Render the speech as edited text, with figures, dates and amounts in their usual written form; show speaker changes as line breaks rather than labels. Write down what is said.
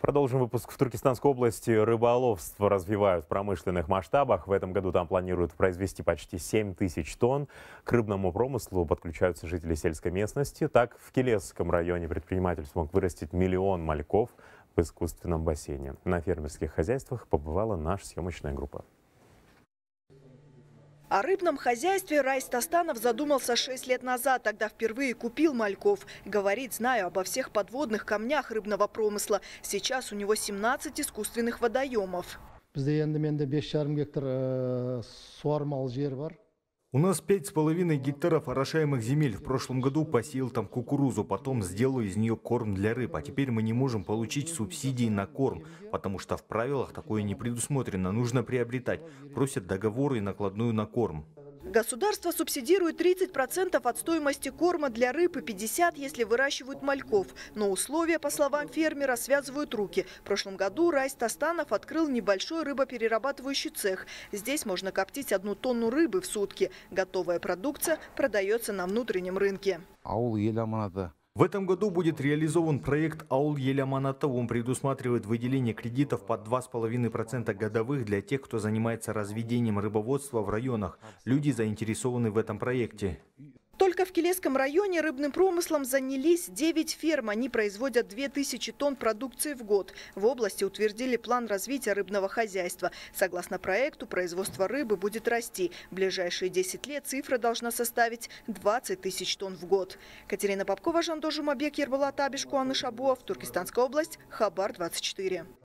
Продолжим выпуск. В Туркестанской области рыболовство развивают в промышленных масштабах. В этом году там планируют произвести почти 7 тысяч тонн. К рыбному промыслу подключаются жители сельской местности. Так, в Келесском районе предприниматель смог вырастить 1 миллион мальков в искусственном бассейне. На фермерских хозяйствах побывала наша съемочная группа.
О рыбном хозяйстве Раис Тастанов задумался 6 лет назад. Тогда впервые купил мальков. Говорит, знаю обо всех подводных камнях рыбного промысла. Сейчас у него 17 искусственных водоемов.
У нас 5,5 гектаров орошаемых земель. В прошлом году посеял там кукурузу, потом сделал из нее корм для рыб. А теперь мы не можем получить субсидии на корм, потому что в правилах такое не предусмотрено. Нужно приобретать. Просят договоры и накладную на корм.
Государство субсидирует 30% от стоимости корма для рыб и 50%, если выращивают мальков. Но условия, по словам фермера, связывают руки. В прошлом году Раис Тастанов открыл небольшой рыбоперерабатывающий цех. Здесь можно коптить 1 тонну рыбы в сутки. Готовая продукция продается на внутреннем рынке.
В этом году будет реализован проект «Аул Еляманата». Он предусматривает выделение кредитов под 2,5% годовых для тех, кто занимается разведением рыбоводства в районах. Люди заинтересованы в этом проекте.
Только в Келесском районе рыбным промыслом занялись 9 ферм. Они производят 2000 тонн продукции в год. В области утвердили план развития рыбного хозяйства. Согласно проекту, производство рыбы будет расти. В ближайшие 10 лет цифра должна составить 20 тысяч тонн в год. Катерина Попкова, Жандос Жумабек, Ерболат Абишку, Анна Шабуов, Туркестанская область, Хабар 24.